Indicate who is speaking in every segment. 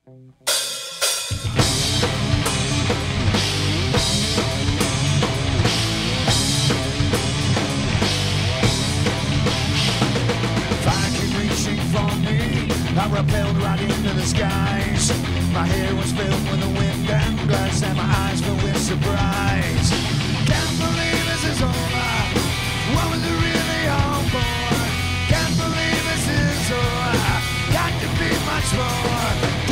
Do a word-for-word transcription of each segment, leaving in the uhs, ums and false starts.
Speaker 1: I rappelled right into the skies. My hair was filled with the wind and glass, and my eyes filled with surprise. Can't believe this is over. What was it really all for? Can't believe this is over. Got to be much more.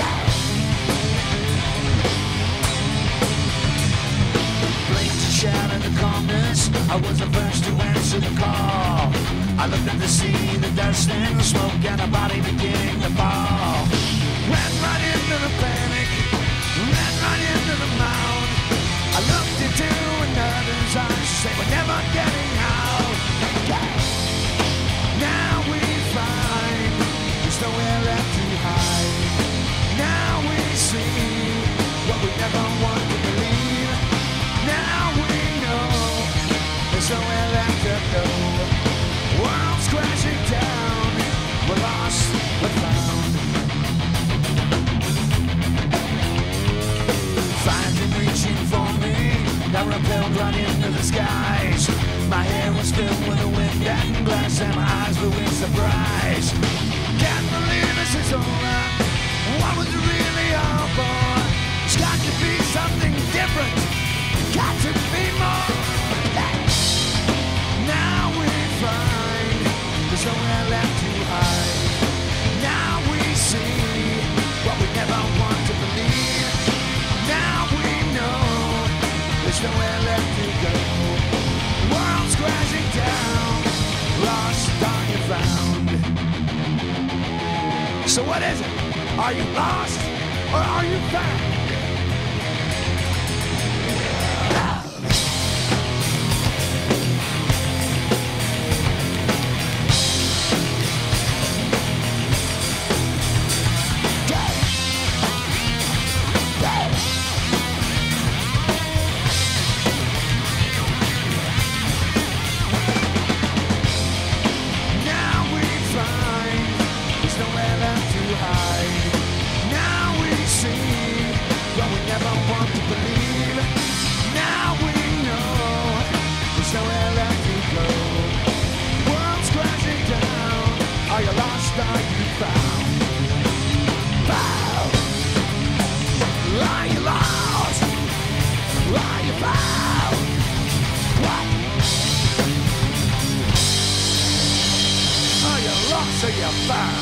Speaker 1: Flames shattered the calmness. I was the first to answer the call. I looked at the sea, the dust and the smoke, and a body beginning to fall. Ran right into the panic, ran right into the mound. I looked into another's eyes, say we're never getting out. Now we find there's nowhere left to hide. Now we see what we never want to believe. Now we know there's nowhere left to go. World's crashing down, we're lost, we're found. Finding, reaching for me, I repelled right into the skies. My hair was filled with the wind and glass, and my eyes were with surprise. Can't believe this is over. What was it really all for? It's got to be something different. Got to be more. Now we find there's nowhere left to hide. Now we see what we never want to believe. Now we know there's nowhere left to go. World's crashing down, lost are you found. So what is it? Are you lost or are you found? So you're found.